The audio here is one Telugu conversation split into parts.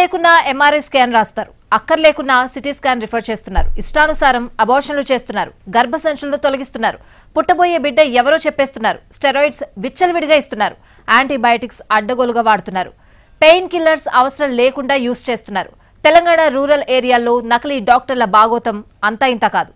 లేకున్నా ఎంఆర్ఐ స్కాన్ రాస్తారు, అక్కర్లేకున్నా సిటీ స్కాన్ రిఫర్ చేస్తున్నారు, ఇష్టానుసారం అబార్షన్లు చేస్తున్నారు, గర్భసంచులను తొలగిస్తున్నారు, పుట్టబోయే బిడ్డ ఎవరో చెప్పేస్తున్నారు, స్టెరాయిడ్స్ విచ్చలవిడిగా ఇస్తున్నారు, యాంటీబయాటిక్స్ అడ్డగోలుగా వాడుతున్నారు, పెయిన్ కిల్లర్స్ అవసరం లేకుండా యూజ్ చేస్తున్నారు. తెలంగాణ రూరల్ ఏరియాల్లో నకిలీ డాక్టర్ల బాగోతం అంతా ఇంత కాదు.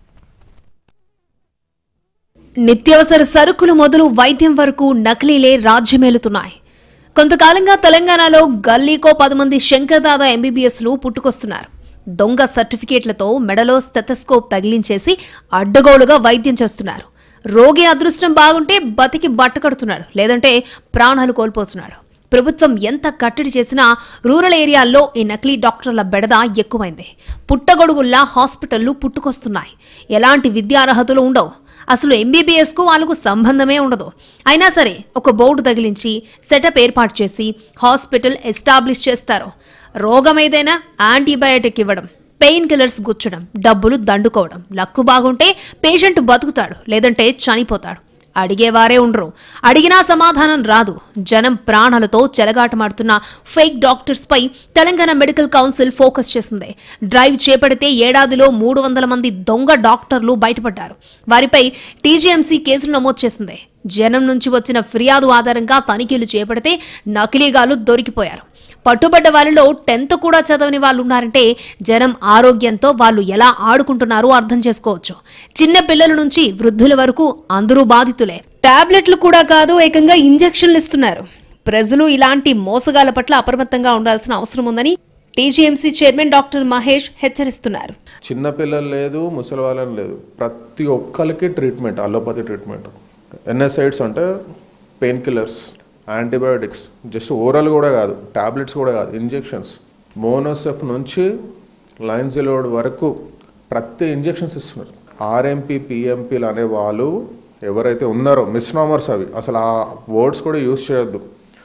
నిత్యావసర సరుకులు మొదలు వైద్యం వరకు నకిలీలే రాజ్యమేలుతున్నాయి. కొంతకాలంగా తెలంగాణలో గల్లీకో 10 మంది శంకర్దాదా ఎంబీబీఎస్లు పుట్టుకొస్తున్నారు. దొంగ సర్టిఫికేట్లతో మెడలో స్టెథోస్కోప్ తగిలించేసి అడ్డగోలుగా వైద్యం చేస్తున్నారు. రోగి అదృష్టం బాగుంటే బతికి బట్టకడుతున్నాడు, లేదంటే ప్రాణాలు కోల్పోతున్నాడు. ప్రభుత్వం ఎంత కట్టడి చేసినా రూరల్ ఏరియాల్లో ఈ నకిలీ డాక్టర్ల బెడద ఎక్కువైంది. పుట్టగొడుగుల్లా హాస్పిటళ్లు పుట్టుకొస్తున్నాయి. ఎలాంటి విద్యార్హతలు ఉండవు. అసలు ఎంబీబీఎస్కు వాళ్ళకు సంబంధమే ఉండదు. అయినా సరే ఒక బోర్డు తగిలించి సెటప్ ఏర్పాటు చేసి హాస్పిటల్ ఎస్టాబ్లిష్ చేస్తారు. రోగం ఏదైనా యాంటీబయాటిక్ ఇవ్వడం, పెయిన్ కిల్లర్స్ గుచ్చడం, డబ్బులు దండుకోవడం. లక్కు బాగుంటే పేషెంట్ బతుకుతాడు, లేదంటే చనిపోతాడు. అడిగేవారే ఉండరు. అడిగినా సమాధానం రాదు. జనం ప్రాణాలతో చెలగాటమాడుతున్న ఫేక్ డాక్టర్స్ పై తెలంగాణ మెడికల్ కౌన్సిల్ ఫోకస్ చేసింది. డ్రైవ్ చేపడితే ఏడాదిలో 300 మంది దొంగ డాక్టర్లు బయటపడ్డారు. వారిపై టీజీఎంసీ కేసులు నమోదు చేసింది. జనం నుంచి వచ్చిన ఫిర్యాదు ఆధారంగా తనిఖీలు చేపడితే నకిలీగాలు దొరికిపోయారు. పట్టుబడ్డ వాళ్ళలో 10th కూడా చదవని వాళ్ళు ఉన్నారంటే జనం ఆరోగ్యంతో వాళ్ళు ఎలా ఆడుకుంటున్నారో అర్థం చేసుకోవచ్చు. చిన్న పిల్లల నుంచి వృద్ధుల వరకు అందరూ బాధితులే. టాబ్లెట్లు కూడా కాదు, ఏకంగా ఇంజెక్షన్లు ఇస్తున్నారు. ప్రజలు ఇలాంటి మోసగాల పట్ల అప్రమత్తంగా ఉండాల్సిన అవసరం ఉందని టీజీఎంసీ చైర్మన్ డాక్టర్ మహేష్ హెచ్చరిస్తున్నారు. చిన్న పిల్లలు లేదు, ముసలి వాళ్ళని లేదు, ప్రతి ఒక్కరికి ట్రీట్మెంట్, అలోపతి ట్రీట్మెంట్. ఎన్ఎస్ఐడ్స్ అంటే pain killers, antibiotics, just oral కూడా కాదు, టాబ్లెట్స్ కూడా కాదు, ఇంజెక్షన్స్. మోనోసెఫ్ నుంచి లైన్జిలోడ్ వరకు ప్రతి ఇంజెక్షన్స్ ఇస్తున్నారు. ఆర్ఎంపీ పిఎంపీలు అనే వాళ్ళు ఎవరైతే ఉన్నారో మిస్నామర్స్, అవి అసలు ఆ వర్డ్స్ కూడా యూజ్ చేయొద్దు.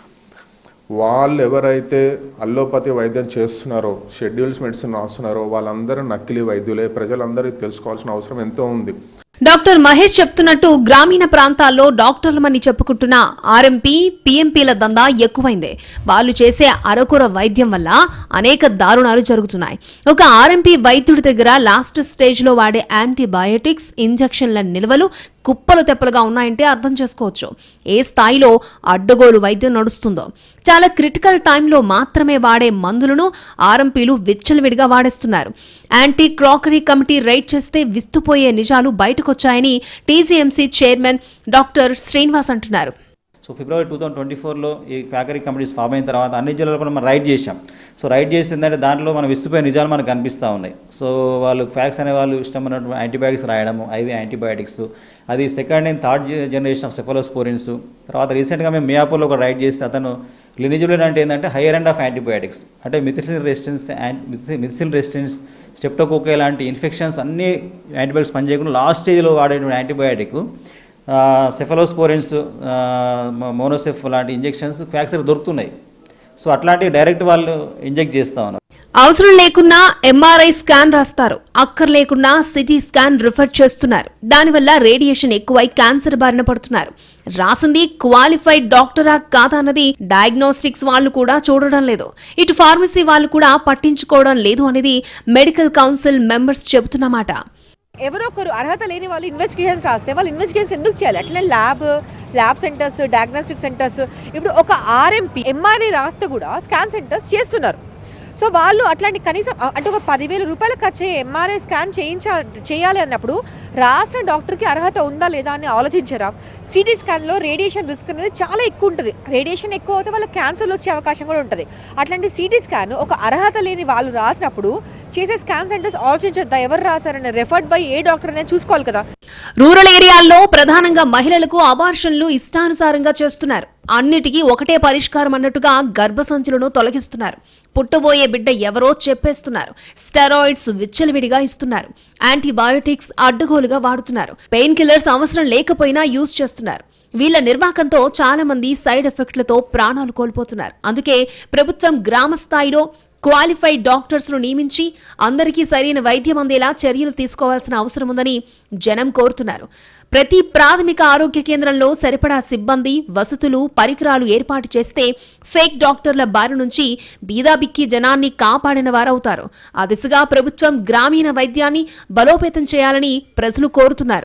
వాళ్ళు ఎవరైతే అల్లోపతి వైద్యం చేస్తున్నారో, షెడ్యూల్స్ మెడిసిన్ రాస్తున్నారో వాళ్ళందరూ నకిలీ వైద్యులే. ప్రజలందరికీ తెలుసుకోవాల్సిన అవసరం ఎంతో ఉంది. డాక్టర్ మహేష్ చెప్తున్నట్టు గ్రామీణ ప్రాంతాల్లో డాక్టర్లమని చెప్పుకుంటున్న ఆర్ఎంపీ పిఎంపీల దందా ఎక్కువైంది. వాళ్ళు చేసే అరకొర వైద్యం వల్ల అనేక దారుణాలు జరుగుతున్నాయి. ఒక ఆర్ఎంపీ వైద్యుడి దగ్గర లాస్ట్ స్టేజ్లో వాడే యాంటీబయాటిక్స్, ఇంజెక్షన్ల నిల్వలు కుప్పలు తెప్పలుగా ఉన్నాయంటే అర్థం చేసుకోవచ్చు ఏ స్థాయిలో అడ్డగోలు వైద్యం నడుస్తుందో. చాలా క్రిటికల్ టైంలో మాత్రమే వాడే మందులను ఆర్ఎంపీలు విచ్చలవిడిగా వాడేస్తున్నారు. యాంటీ క్రాకరీ కమిటీ రైడ్ చేస్తే విస్తుపోయే నిజాలు బయటకొచ్చాయని టీజీఎంసీ చైర్మన్ డాక్టర్ శ్రీనివాస్ అంటున్నారు. సో ఫిబ్రవరి 2024లో ఈ క్రాకరీ కమిటీస్ ఫామ్ అయిన తర్వాత అన్ని జిల్లాలో కూడా మనం రైడ్ చేశాం. సో రైడ్ చేసిందంటే దాంట్లో మనం విస్తుపోయే నిజాలు మనకు కనిపిస్తూ ఉన్నాయి. సో వాళ్ళు ఫ్యాక్స్ అనే వాళ్ళు ఇష్టమైనటువంటి యాంటీబయాటిక్స్ రాయడము, ఐవి యాంటీబయాటిక్స్, అది second and third generation of cephalosporins. తర్వాత రీసెంట్గా మేము మియాపూర్లో ఒక రైడ్ చేస్తే అతను లినిజులిన్ అంటే ఏంటంటే హైయర్ ఎండ్ ఆఫ్ యాంటీబయాటిక్స్, అంటే మిథిసిన్ రెసిస్టెన్స్, స్టెప్టోకోకే లాంటి ఇన్ఫెక్షన్స్ అన్ని యాంటీబయాటిక్స్ పనిచేయకుండా లాస్ట్ స్టేజ్లో వాడేటువంటి యాంటీబయాటిక్ సెఫలోస్పోరిన్స్, మోనోసెఫ్ లాంటి ఇంజెక్షన్స్ ఫ్యాక్సర్ దొరుకుతున్నాయి. సో అట్లాంటివి డైరెక్ట్ వాళ్ళు ఇంజెక్ట్ చేస్తా ఉన్నారు. అవసరం లేకున్నా ఎంఆర్ఐ స్కాన్ రాస్తారు, అక్కర్లేకున్నా సిటీ స్కాన్ రిఫర్ చేస్తున్నారు. దానివల్ల రేడియేషన్ ఎక్కువై క్యాన్సర్ బారిన పడుతున్నారు. రాసింది క్వాలిఫైడ్ డాక్టరా కాదా అన్నది డయాగ్నోస్టిక్స్ వాళ్ళు కూడా చూడడం లేదు. ఇటు ఫార్మసీ వాళ్ళు కూడా పట్టించుకోవడం లేదు అనేది మెడికల్ కౌన్సిల్ మెంబర్స్ చెబుతున్నమాట. ఎవరో ఒకరు అర్హత లేని వాళ్ళు ఇన్వెస్టిగేషన్స్ రాస్తే వాళ్ళు ఇన్వెస్టిగేషన్స్ ఎందుకు చేయాలి? అట్లనే ల్యాబ్ సెంటర్స్, డయాగ్నోస్టిక్ సెంటర్స్, ఇప్పుడు ఒక ఆర్ఎంపీ ఎంఆర్ఐ రాస్తే కూడా స్కాన్ సెంటర్స్ చేస్తున్నారు. సో వాళ్ళు అట్లాంటి కనీసం అంటే ఒక 10,000 రూపాయలు ఖర్చు ఎంఆర్ఐ స్కాన్ చేయాలి అన్నప్పుడు రాసిన డాక్టర్కి అర్హత ఉందా లేదా అని ఆలోచించరా? సిటీ స్కాన్లో రేడియేషన్ రిస్క్ అనేది చాలా ఎక్కువ ఉంటుంది. రేడియేషన్ ఎక్కువ అయితే వాళ్ళకి క్యాన్సర్లు వచ్చే అవకాశం కూడా ఉంటుంది. అట్లాంటి సిటీ స్కాన్ ఒక అర్హత లేని వాళ్ళు రాసినప్పుడు చేసే స్కాన్ సెంటర్స్ ఆలోచించొద్దా? ఎవరు రాశారని రెఫర్డ్ బై ఏ డాక్టర్ అనేది చూసుకోవాలి కదా. రూరల్ ఏరియాల్లో ప్రధానంగా మహిళలకు అబార్షన్లు ఇష్టానుసారంగా చేస్తున్నారు. అన్నిటికీ ఒకటే పరిష్కారం అన్నట్టుగా గర్భసంచులను తొలగిస్తున్నారు. పుట్టబోయే బిడ్డ ఎవరో చెప్పేస్తున్నారు. స్టెరాయిడ్స్ విచ్చలవిడిగా ఇస్తున్నారు. యాంటీబయాటిక్స్ అడ్డగోలుగా వాడుతున్నారు. పెయిన్ కిల్లర్స్ అవసరం లేకపోయినా యూజ్ చేస్తున్నారు. వీళ్ల నిర్వాకంతో చాలా మంది సైడ్ ఎఫెక్ట్లతో ప్రాణాలు కోల్పోతున్నారు. అందుకే ప్రభుత్వం గ్రామ స్థాయిలో క్వాలిఫైడ్ డాక్టర్స్ ను నియమించి అందరికీ సరైన వైద్యం అందేలా చర్యలు తీసుకోవాల్సిన అవసరం ఉందని జనం కోరుతున్నారు. ప్రతి ప్రాథమిక ఆరోగ్య కేంద్రంలో సరిపడా సిబ్బంది, వసతులు, పరికరాలు ఏర్పాటు చేస్తే ఫేక్ డాక్టర్ల బారి నుంచి బీదాబిక్కి జనాన్ని కాపాడిన వారవుతారు. ఆ దిశగా ప్రభుత్వం గ్రామీణ వైద్యాన్ని బలోపేతం చేయాలని ప్రజలు కోరుతున్నారు.